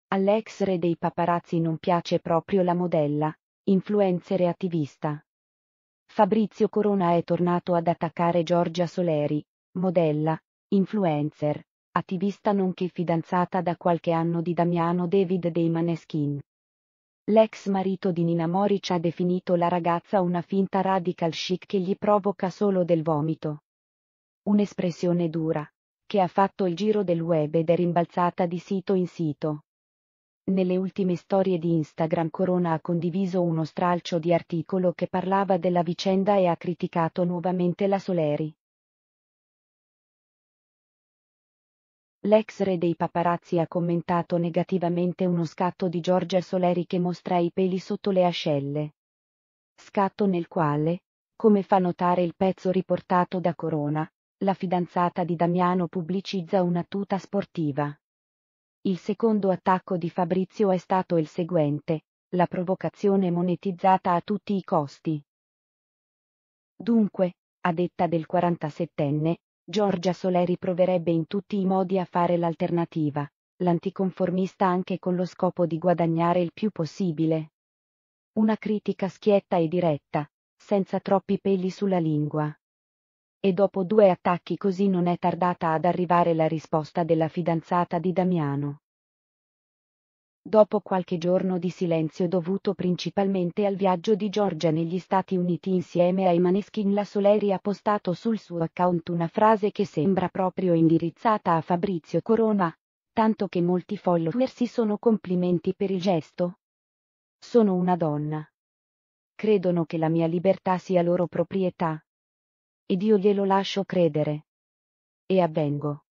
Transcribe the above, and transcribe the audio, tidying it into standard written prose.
All'ex re dei paparazzi non piace proprio la modella, influencer e attivista. Fabrizio Corona è tornato ad attaccare Giorgia Soleri, modella, influencer, attivista nonché fidanzata da qualche anno di Damiano David dei Maneskin. L'ex marito di Nina Moric ha definito la ragazza una finta radical chic che gli provoca solo del vomito. Un'espressione dura, che ha fatto il giro del web ed è rimbalzata di sito in sito. Nelle ultime storie di Instagram Corona ha condiviso uno stralcio di articolo che parlava della vicenda e ha criticato nuovamente la Soleri. L'ex re dei paparazzi ha commentato negativamente uno scatto di Giorgia Soleri che mostra i peli sotto le ascelle. Scatto nel quale, come fa notare il pezzo riportato da Corona, la fidanzata di Damiano pubblicizza una tuta sportiva. Il secondo attacco di Fabrizio è stato il seguente: la provocazione monetizzata a tutti i costi. Dunque, a detta del 47enne, Giorgia Soleri proverebbe in tutti i modi a fare l'alternativa, l'anticonformista anche con lo scopo di guadagnare il più possibile. Una critica schietta e diretta, senza troppi peli sulla lingua. E dopo 2 attacchi così non è tardata ad arrivare la risposta della fidanzata di Damiano. Dopo qualche giorno di silenzio dovuto principalmente al viaggio di Giorgia negli Stati Uniti insieme ai Maneskin, la Soleri ha postato sul suo account una frase che sembra proprio indirizzata a Fabrizio Corona, tanto che molti follower si sono complimenti per il gesto. Sono una donna. Credono che la mia libertà sia loro proprietà. Ed io glielo lascio credere. E avvengo.